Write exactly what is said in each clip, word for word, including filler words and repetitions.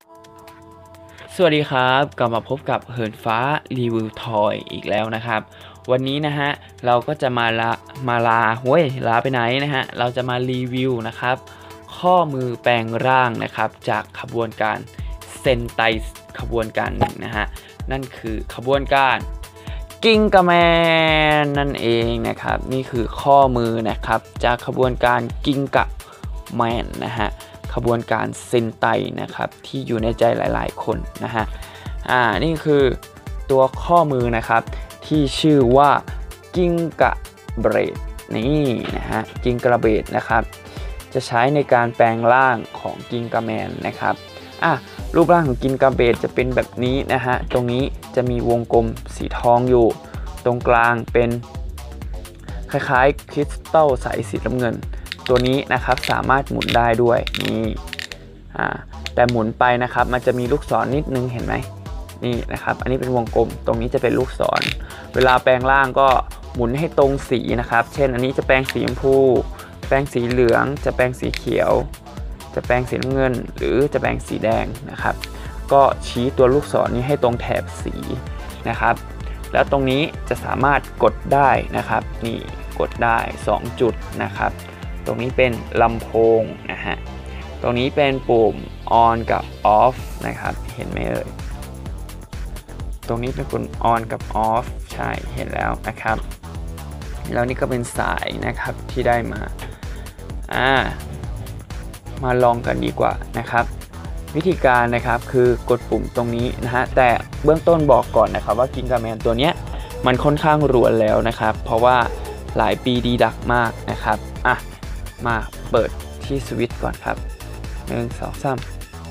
สวัสดีครับกลับมาพบกับเหินฟ้ารีวิวทอยอีกแล้วนะครับวันนี้นะฮะเราก็จะมาละมาลาเว้ยลาไปไหนนะฮะเราจะมารีวิวนะครับข้อมือแปลงร่างนะครับจากขบวนการเซนไตขบวนการหนึ่งนะฮะนั่นคือขบวนการกิงกาแมนนั่นเองนะครับนี่คือข้อมือนะครับจากขบวนการกิงกะแมนนะฮะขบวนการเซนไตนะครับที่อยู่ในใจหลายๆคนนะฮะอ่านี่คือตัวข้อมือนะครับที่ชื่อว่ากิงกะเบรดนี่นะฮะกิงกะเบรดนะครับจะใช้ในการแปลงร่างของกิงกาแมนนะครับอ่ะรูปร่างของกิงกะเบรดจะเป็นแบบนี้นะฮะตรงนี้จะมีวงกลมสีทองอยู่ตรงกลางเป็นคล้ายๆคริสตัลใสสีน้ำเงินตัวนี้นะครับสามารถหมุนได้ด้วยนี่อ่าแต่หมุนไปนะครับมันจะมีลูกศรนิดนึงเห็นไหมนี่นะครับอันนี้เป็นวงกลมตรงนี้จะเป็นลูกศรเวลาแปลงร่างก็หมุนให้ตรงสีนะครับเช่นอันนี้จะแปลงสีชมพูแปลงสีเหลืองจะแปลงสีเขียวจะแปลงสีน้ำเงินหรือจะแปลงสีแดงนะครับก็ชี้ตัวลูกศรนี้ให้ตรงแถบสีนะครับแล้วตรงนี้จะสามารถกดได้นะครับนี่กดได้สองจุดนะครับตรงนี้เป็นลำโพงนะฮะตรงนี้เป็นปุ่ม on กับ off นะครับเห็นไหมเอ่ยตรงนี้เป็นปุ่ม on กับ off ใช่เห็นแล้วนะครับแล้วนี่ก็เป็นสายนะครับที่ได้มาอ่ามาลองกันดีกว่านะครับวิธีการนะครับคือกดปุ่มตรงนี้นะฮะแต่เบื้องต้นบอกก่อนนะครับว่ากิงกาแมนตัวเนี้ยมันค่อนข้างรวนแล้วนะครับเพราะว่าหลายปีดีดักมากนะครับอ่ะมาเปิดที่สวิตช์ก่อนครับหนึ่งสองสาม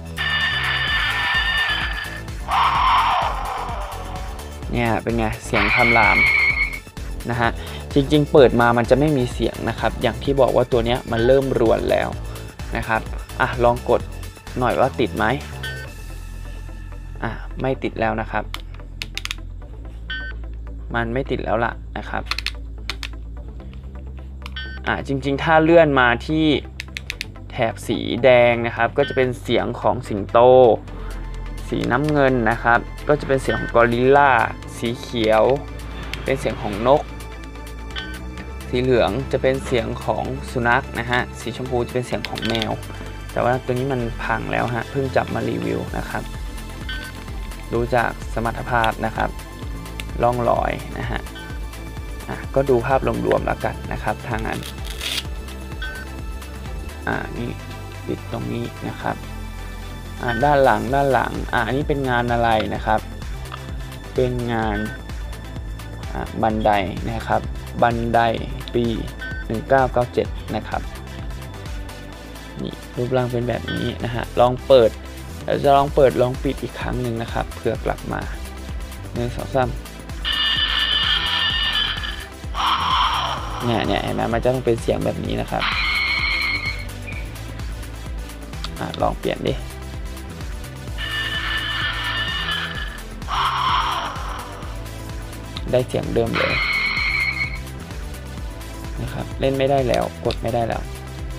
เนี่ยเป็นไงเสียงคำรามนะฮะจริงๆเปิดมามันจะไม่มีเสียงนะครับอย่างที่บอกว่าตัวเนี้ยมันเริ่มรวนแล้วนะครับอ่ะลองกดหน่อยว่าติดไหมอ่ะไม่ติดแล้วนะครับมันไม่ติดแล้วล่ะนะครับอ่ะจริงๆถ้าเลื่อนมาที่แถบสีแดงนะครับก็จะเป็นเสียงของสิงโตสีน้ำเงินนะครับก็จะเป็นเสียงของกอริลลาสีเขียวเป็นเสียงของนกสีเหลืองจะเป็นเสียงของสุนัขนะฮะสีชมพูจะเป็นเสียงของแมวแต่ว่าตัวนี้มันพังแล้วฮะเพิ่งจับมารีวิวนะครับดูจากสมรรถภาพนะครับร่องรอยนะฮะอ่ะก็ดูภาพรวมๆแล้วกันนะครับทางนั้นอ่านี่ปิดตรงนี้นะครับอ่าด้านหลังด้านหลังอ่าอันนี้เป็นงานอะไรนะครับเป็นงานอ่าบันไดนะครับบันไดปีหนึ่งเก้าเก้าเจ็ดนะครับนี่รูปร่างเป็นแบบนี้นะฮะลองเปิดเราจะลองเปิดลองปิดอีกครั้งหนึ่งนะครับเพื่อกลับมาหนึ่งสองสามเนี่ยเนี่ยเห็นไหมมันจะต้องเป็นเสียงแบบนี้นะครับอ่ะลองเปลี่ยนดิได้เสียงเดิมเลยนะครับเล่นไม่ได้แล้วกดไม่ได้แล้ว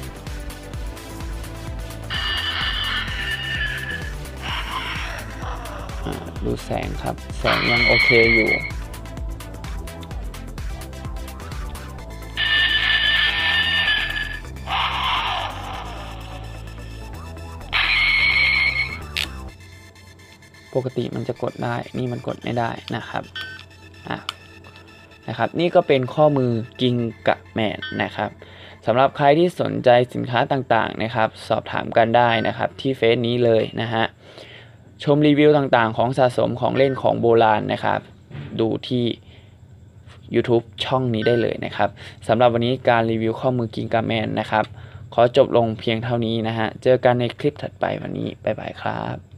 ดูแสงครับแสงยังโอเคอยู่ปกติมันจะกดได้นี่มันกดไม่ได้นะครับอ่ะนะครับนี่ก็เป็นข้อมือกิงกะแมนนะครับสำหรับใครที่สนใจสินค้าต่างๆนะครับสอบถามกันได้นะครับที่เฟซนี้เลยนะฮะชมรีวิวต่างๆของสะสมของเล่นของโบราณนะครับดูที่ YouTube ช่องนี้ได้เลยนะครับสำหรับวันนี้การรีวิวข้อมือกิงกะแมนนะครับขอจบลงเพียงเท่านี้นะฮะเจอกันในคลิปถัดไปวันนี้บ๊ายบายครับ